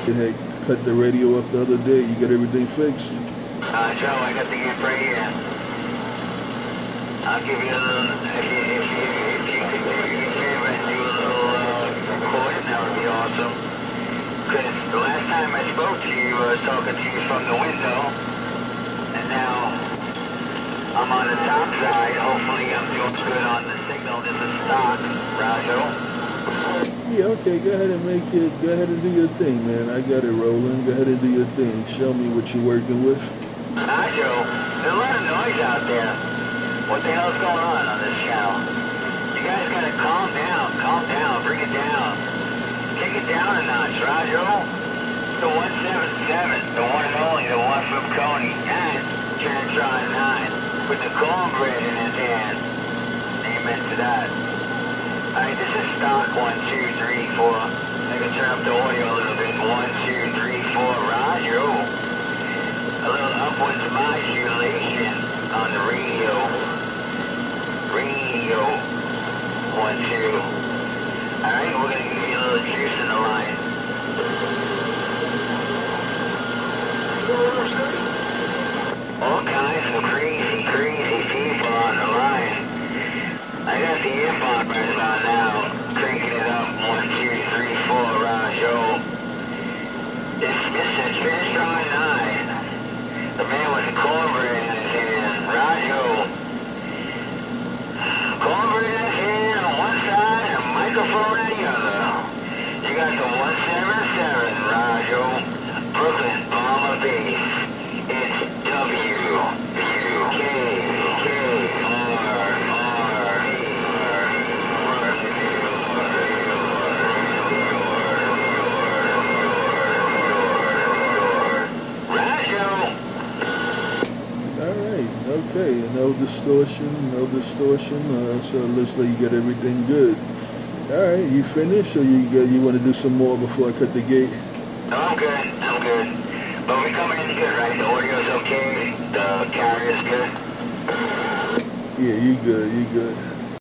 It had cut the radio off the other day. You got everything fixed? Joe, I got the gift right here. I'll give you a little, if you could do me a favor and do a little recording, that would be awesome. Because the last time I spoke to you, I was talking to you from the window, and now I'm on the top side. Hopefully I'm doing good on the signal. This is stock, Rajo. Yeah, okay, go ahead and make it, go ahead and do your thing, man. I got it rolling. Go ahead and do your thing. Show me what you're working with. Rajo, there's a lot of noise out there. What the hell's going on this channel? You guys gotta calm down, bring it down. Take it down a notch, Rajo. The 177, the one and only, the one from Coney, and Transron 9, with the cornbread in his hand. Amen to that. Alright, this is stock 1, 2, 3, 4. I can turn up the audio a little bit. 1, 2, 3, 4, Rajo. A little upwards modulation on the radio. Radio 1, 2. Alright, we're gonna give you a little juice in the line. All kinds of crazy people on the line. I got the earphone right about now, cranking it up, 1, 2, 3, 4, Rajo. This says Transron 9. The man with the cornbread in his hand, Rajo. Cornbread in his hand on one side and a microphone on the other. You got the 177, Rajo. Brooklyn Bomber Base. It's Okay, no distortion, so it looks like you got everything good. Alright, you finished, or you want to do some more before I cut the gate? No, I'm good. But we're coming in good, right? The audio's okay, the carrier's good? Yeah, you good.